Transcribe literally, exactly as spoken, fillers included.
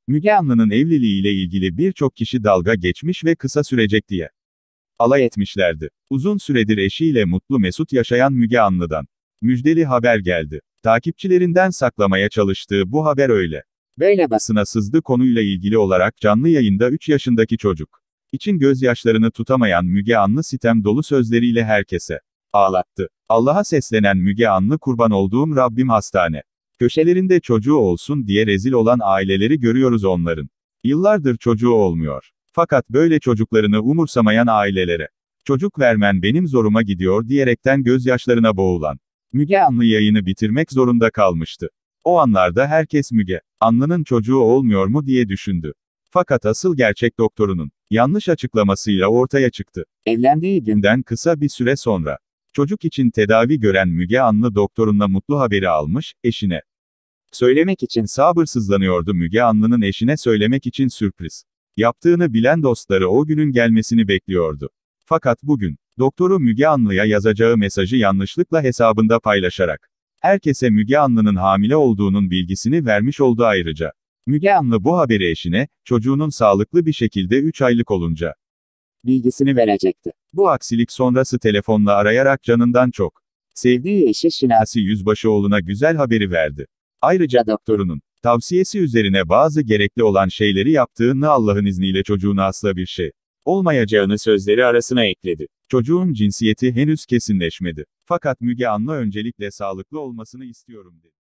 Müge Anlı'nın evliliğiyle ilgili birçok kişi dalga geçmiş ve kısa sürecek diye alay etmişlerdi. Uzun süredir eşiyle mutlu mesut yaşayan Müge Anlı'dan müjdeli haber geldi. Takipçilerinden saklamaya çalıştığı bu haber öyle böyle basına sızdı. Konuyla ilgili olarak canlı yayında üç yaşındaki çocuk için gözyaşlarını tutamayan Müge Anlı sitem dolu sözleriyle herkese ağlattı. Allah'a seslenen Müge Anlı, kurban olduğum Rabbim, hastane köşelerinde çocuğu olsun diye rezil olan aileleri görüyoruz onların. Yıllardır çocuğu olmuyor. Fakat böyle çocuklarını umursamayan ailelere çocuk vermen benim zoruma gidiyor diyerekten gözyaşlarına boğulan Müge Anlı yayını bitirmek zorunda kalmıştı. O anlarda herkes Müge Anlı'nın çocuğu olmuyor mu diye düşündü. Fakat asıl gerçek doktorunun yanlış açıklamasıyla ortaya çıktı. Evlendiği günden kısa bir süre sonra çocuk için tedavi gören Müge Anlı doktorunla mutlu haberi almış, eşine söylemek için sabırsızlanıyordu. Müge Anlı'nın eşine söylemek için sürpriz yaptığını bilen dostları o günün gelmesini bekliyordu. Fakat bugün, doktoru Müge Anlı'ya yazacağı mesajı yanlışlıkla hesabında paylaşarak herkese Müge Anlı'nın hamile olduğunun bilgisini vermiş oldu ayrıca. Müge Anlı bu haberi eşine, çocuğunun sağlıklı bir şekilde üç aylık olunca bilgisini verecekti. Bu aksilik sonrası telefonla arayarak canından çok sevdiği eşi Şinasi Yüzbaşıoğlu'na güzel haberi verdi. Ayrıca doktorunun tavsiyesi üzerine bazı gerekli olan şeyleri yaptığını, Allah'ın izniyle çocuğuna asla bir şey olmayacağını sözleri arasına ekledi. Çocuğun cinsiyeti henüz kesinleşmedi. Fakat Müge Anlı öncelikle sağlıklı olmasını istiyorum dedi.